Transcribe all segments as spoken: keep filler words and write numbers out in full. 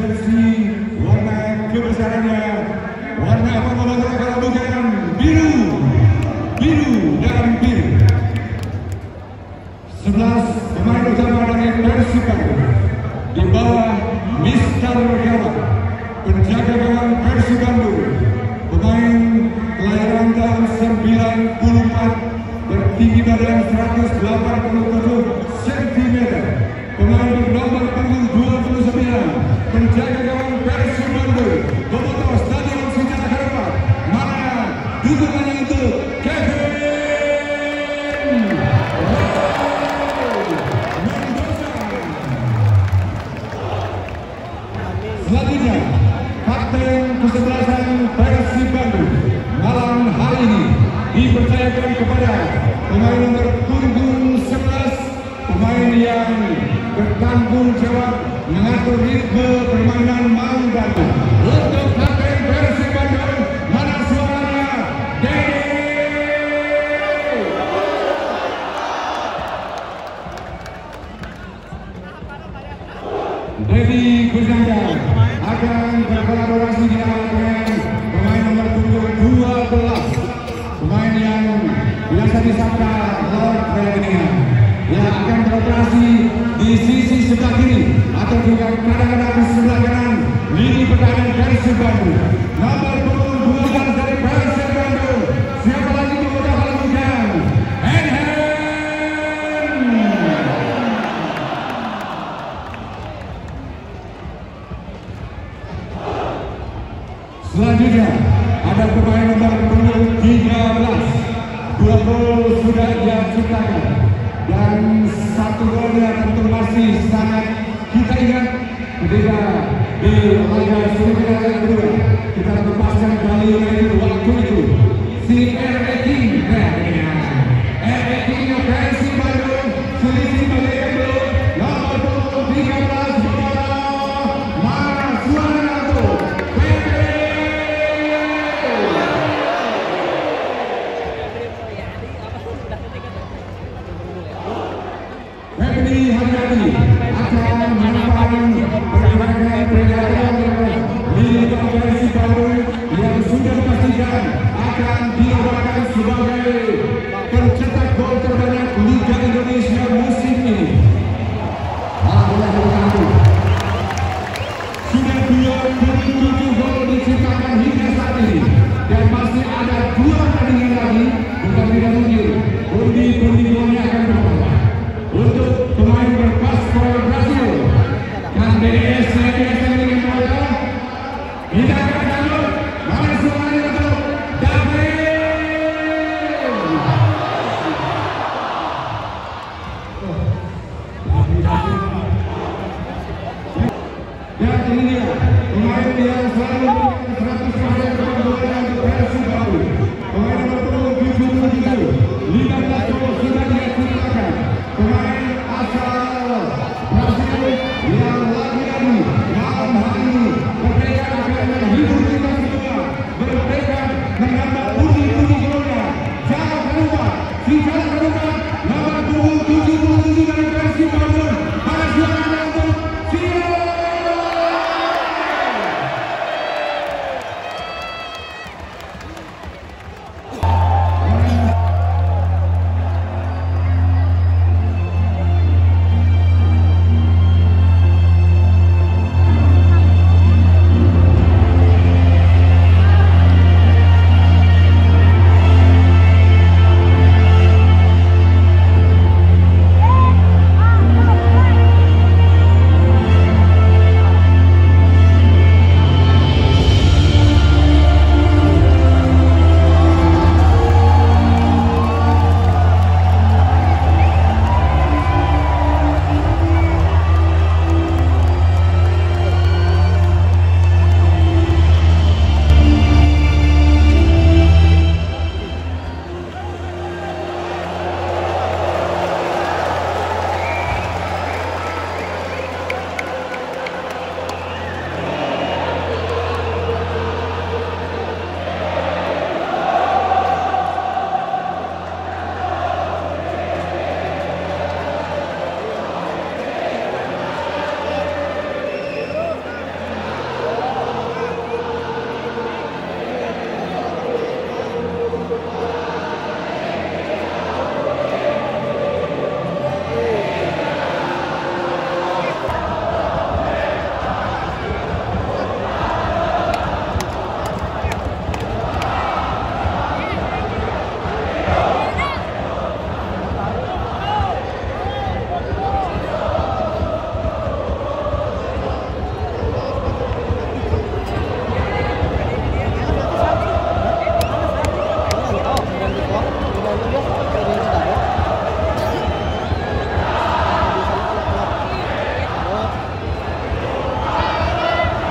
versi warna kebesarannya, warna apa kalau bukan biru, biru dan biru. sebelas pemain utama dari Persib Bandung di bawah Mister Gawang, penjaga gawang Persib Bandung, pemain kelahiran tahun sembilan puluh empat, bertinggi badan seratus delapan puluh tujuh sentimeter, pemain bernomor punggung dua puluh sembilan, penjaga gawang Persib Bandung, bobotoh Stadion Sejarah Harupat. Mana dukungannya untuk Kevin selanjutnya, kapten kesebelasan Persib Bandung malam hari ini dipercayakan kepada pemain nomor punggung sebelas, pemain yang bertanggung jawab mengatur ritme permainan malam Bandung. Untuk kapten Persib Bandung, mana suaranya? Dedi Guzanda akan berkolaborasi dengan pemain nomor punggung dua belas, pemain yang biasa disangka Lord Ferdinand, yang akan beroperasi di sisi sebelah kiri atau juga kadang-kadang di sebelah kanan lini pertahanan Persib Bandung. Nomor punggung dua belas dari Persib Bandung, siapa lagi bobotoh kalau bukan Enhen. Selanjutnya ada pemain nomor punggung tiga belas, dua gol sudah ia ciptakan dan satu golnya tentu masih sangat kita ingat ketika di laga semifinal yang kedua kita lepaskan Bali United waktu itu si R E King R E King Persib Bandung selisih bagian belum nomor punggung tiga belas bobotoh. Mana suara untuk Febri Haryadi akan menempatkan pergerakan pergerakan lini Persib Bandung yang sudah dipastikan akan diobatkan sebagai pencetak gol terbanyak Liga Indonesia musim ini. Sudah dua puluh tujuh gol diciptakan hingga saat ini dan masih ada dua pertandingan lagi, bukan tidak mungkin pundi-pundi golnya akan bertambah. Untuk pemain berpaspor Brasil dan D D S lagi akan dengan bola kita akan lanjut. Mana suaranya untuk David? Dan ini dia pemain yang selalu memberikan seratus persen kemampuan untuk Persib Bandung. Pemain nomor punggung tujuh puluh tujuh, lima belas gol sudah dia ciptakan. Pemain asal Brasil yang lagi-lagi malam hari ini bertekad akan menghibur kita semua, bertekad menambah pundi-pundi golnya. Jangan lupa, si jangan lupa nomor punggung tujuh puluh tujuh dari Persib Bandung. Mana suaranya untuk Sio?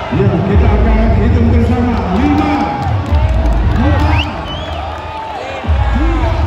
Ya, kita akan hitung bersama. Lima, empat, tiga,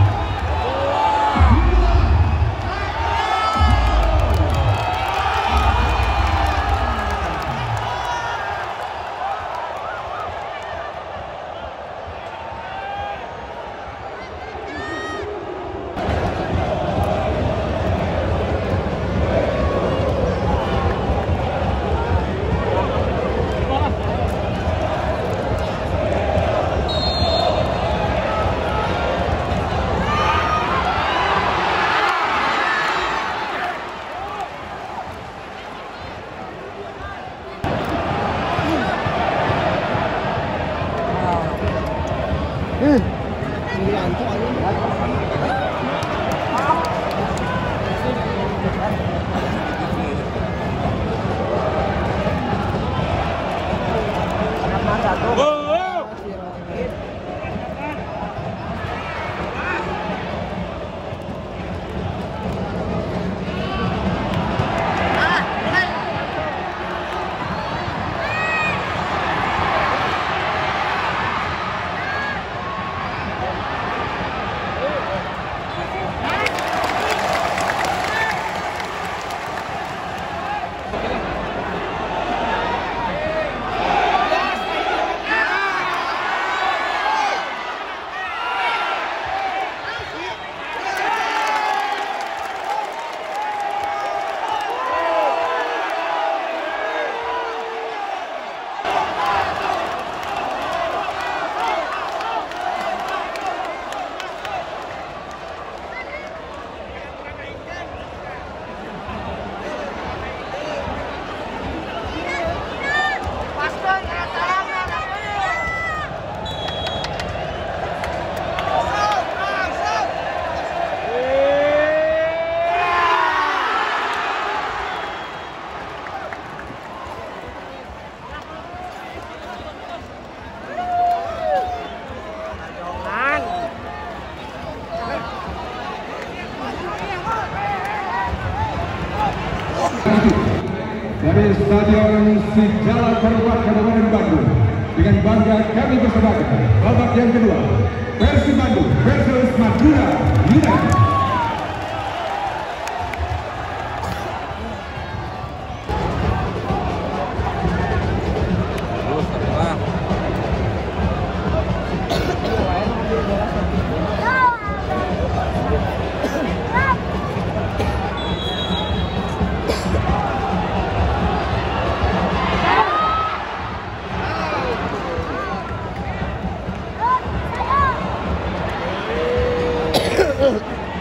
dari Stadion Sijalak Kabupaten Bandung. Dengan bangga kami persembahkan babak yang kedua, Persib Bandung versus Madura United. Ugh.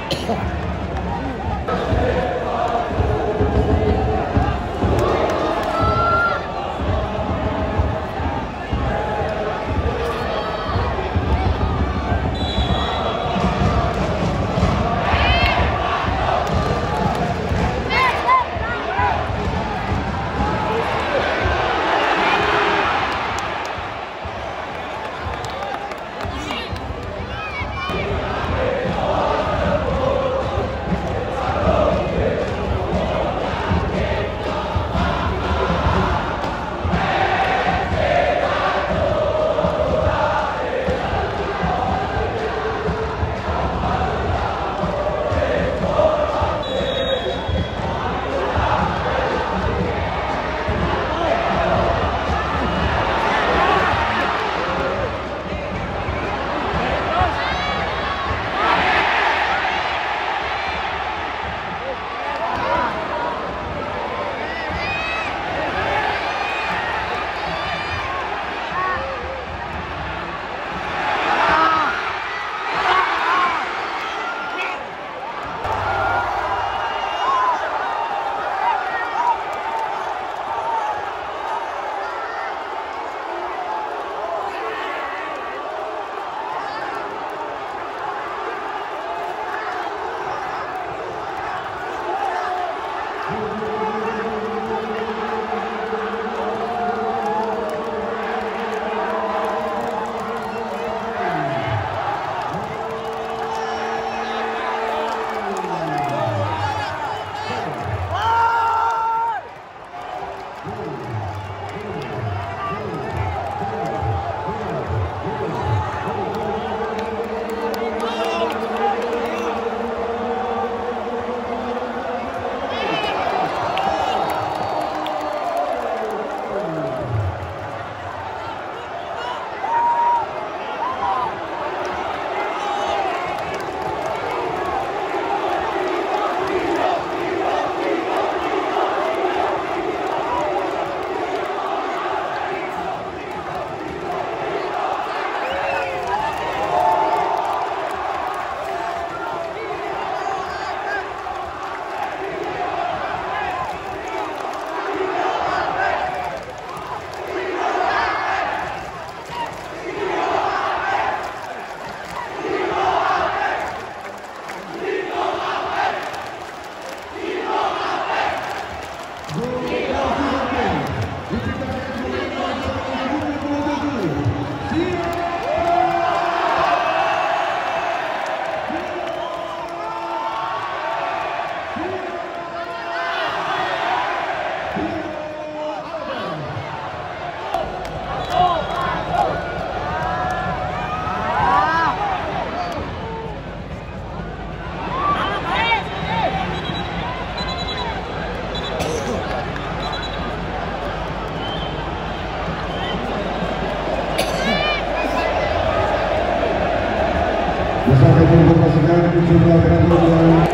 jumlah penonton yang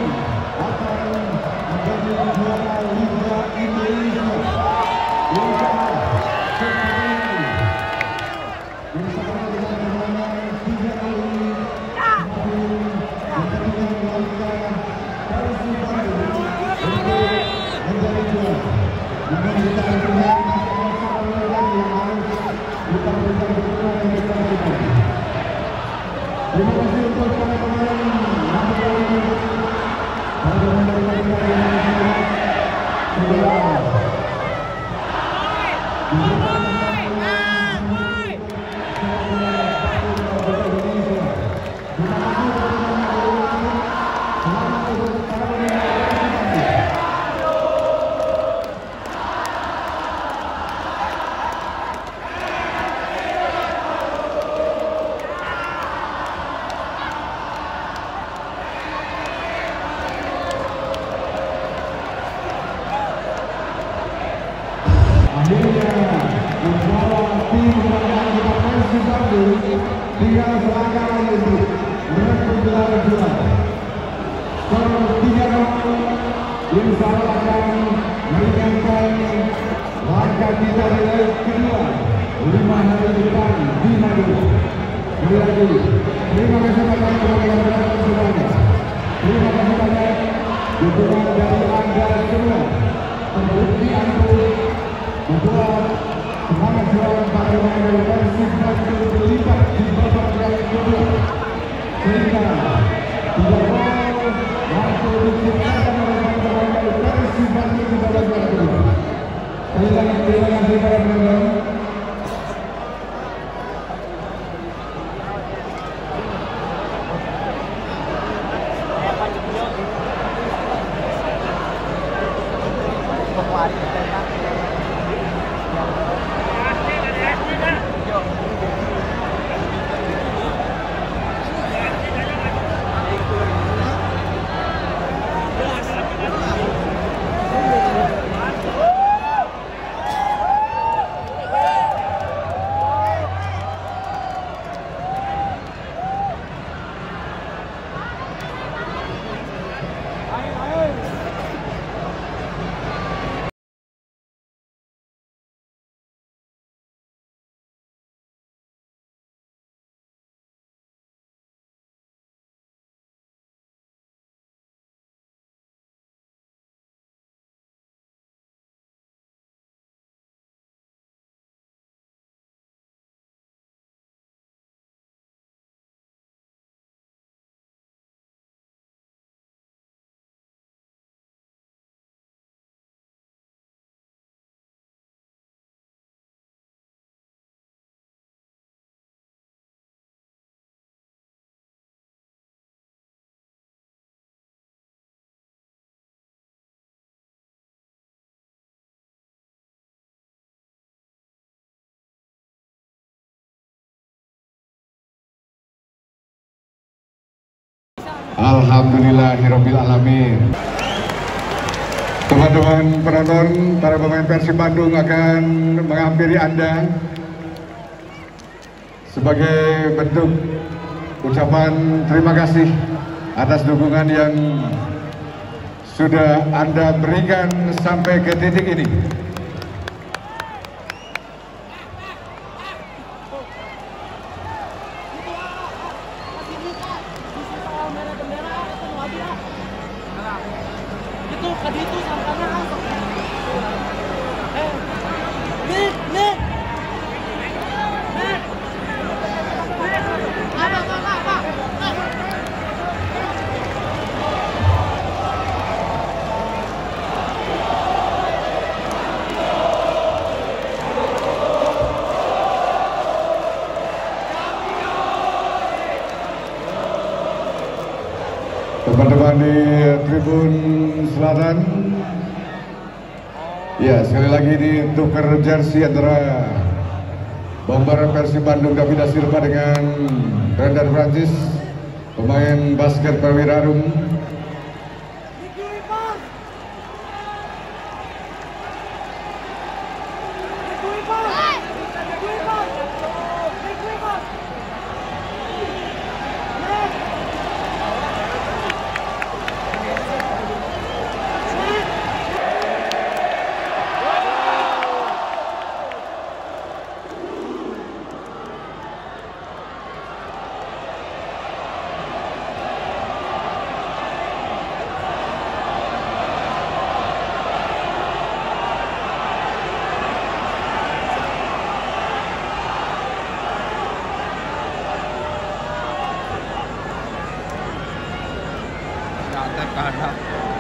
akan menjadi juara Liga Indonesia. Liga Sekarang bersama dengan kemenangan tiga kali menjadikan Liga Persib Bandung untuk menjadi juara. Dengan kita lihat masalah-masalah yang harus kita berikan dukungan yang kita berikan. Terima kasih untuk para pemain yang akhirnya membawa tim kemenangan Persib Bandung tinggal selangkah lagi untuk merebut gelar juara. Skor tiga nol insya Allah akan meringankan langkah kita di leg kedua lima hari depan di Madura. Sekali lagi terima kasih banyak kepada rekan-rekan semuanya. Terima kasih banyak dukungan dari Anda semua. Terbukti untuk membuat semangat juara para pemain dari Persib Bandung berlipat di babak yang kedua, sehingga tiga gol mampu diciptakan oleh pemain dari Persib Bandung di babak yang kedua. Sekali lagi terima kasih para penonton. Alhamdulillahirabbil alamin. Teman-teman penonton, para pemain Persib Bandung akan menghampiri Anda sebagai bentuk ucapan terima kasih atas dukungan yang sudah Anda berikan sampai ke titik ini. Teman-teman di Tribun Selatan, ya sekali lagi ini tukar jersey antara bomber Persib Bandung David Da Silva dengan Brendan Francis, pemain basket Prawira Arum. kanan.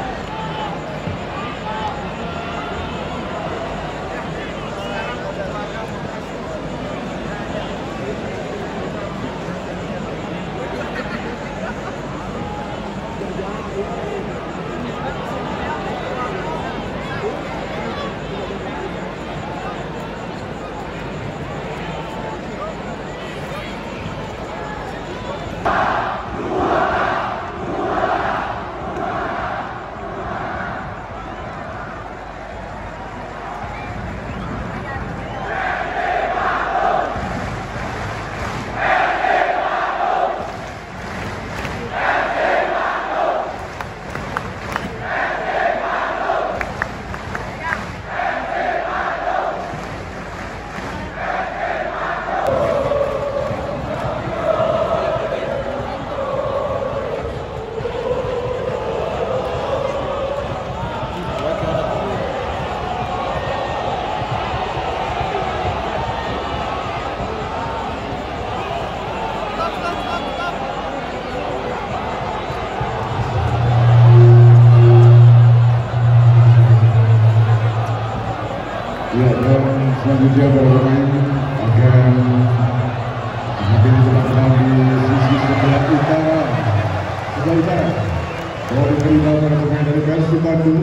Ya, dan selanjutnya para pemain akan hadir di belakang di sisi sebelah utara. Sebelah utara. Mau diterima para pemain dari Persib Bandung.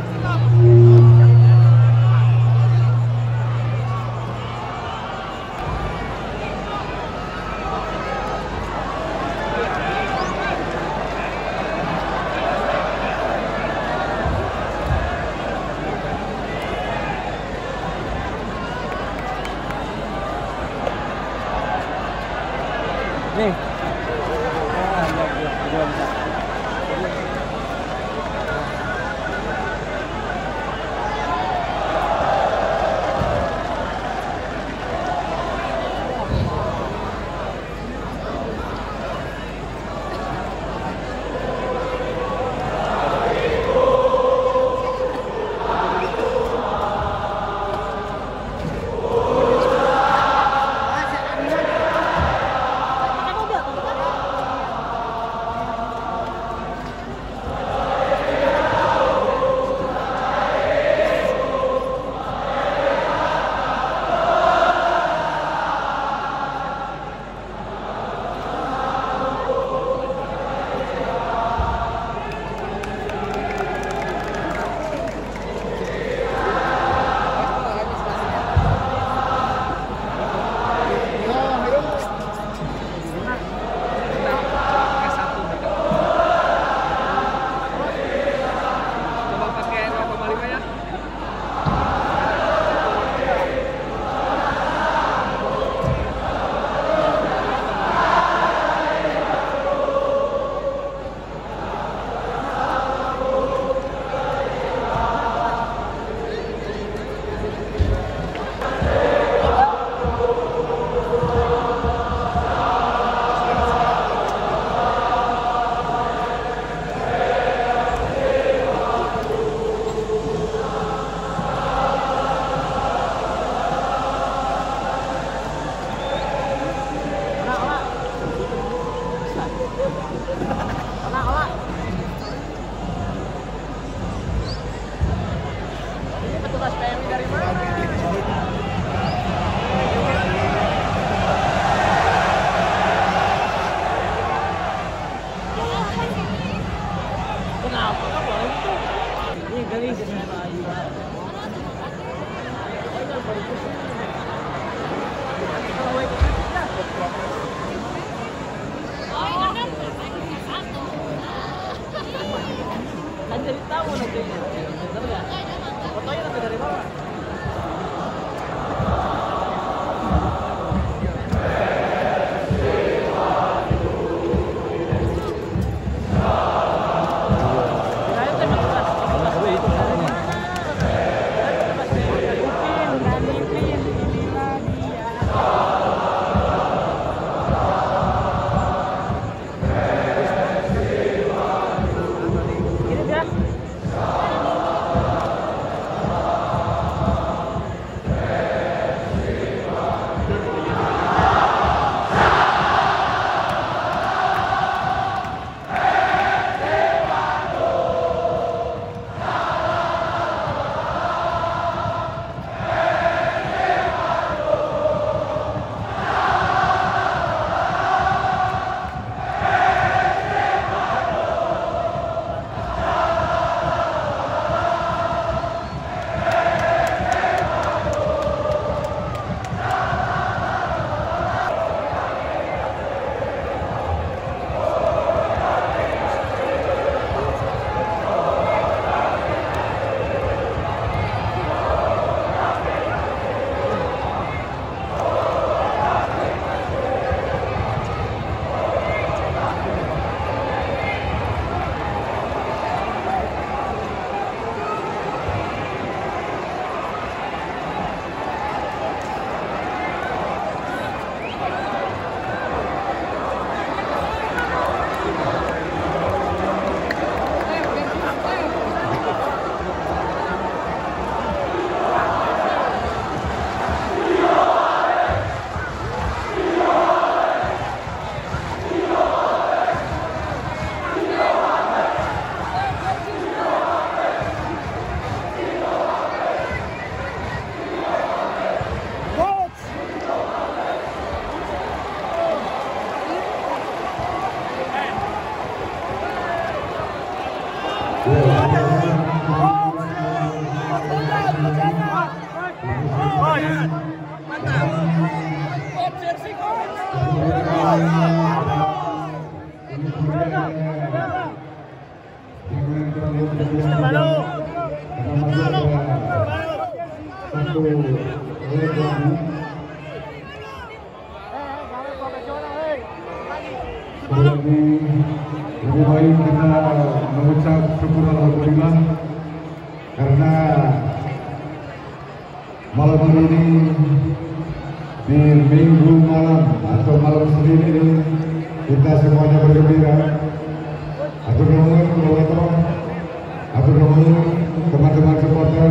Nih. Kan jadi tahu nanti. Bener nggak? Fotonya nanti dari bawah. Lebih baik kita mengucap syukur alhamdulillah karena malam hari ini di minggu malam atau malam Senin ini kita semuanya bergembira. Atur nuhun Bapak, atur nuhun teman-teman supporter.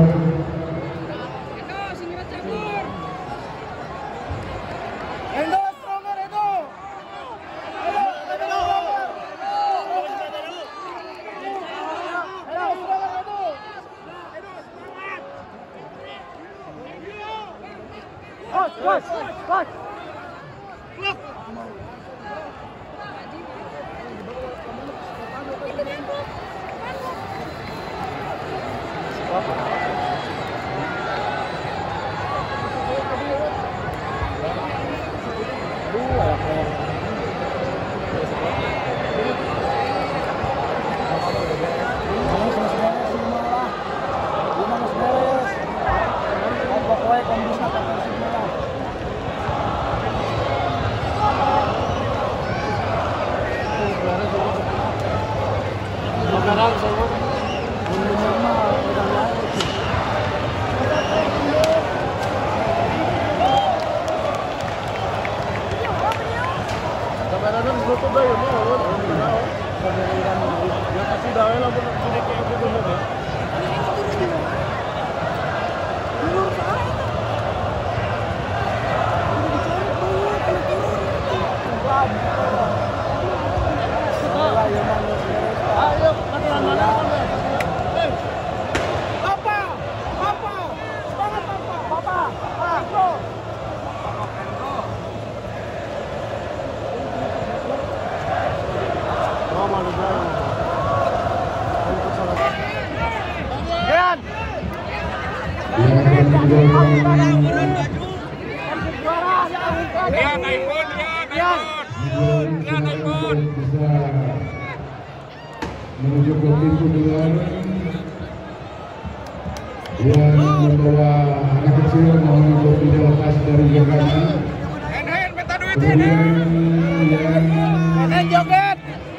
Menuju ke pintu keluar yang membawa anak kecil mohon untuk tidak lepas dari genggaman. Kemudian yang joget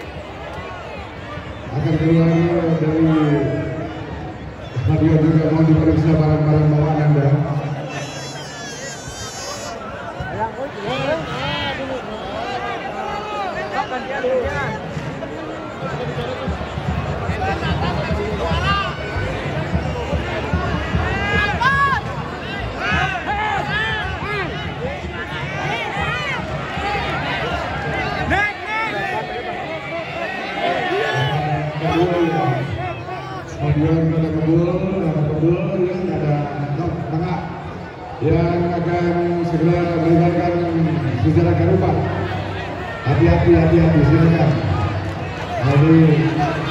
akan keluar dari stadion juga mohon diperiksa barang-barang bawaan Anda. Stadion Kota Kebul, Kota Kebul yang ada tengah yang akan segera melibatkan sejarah Garupa. Hati-hati, hati-hati, silakan. Aduh.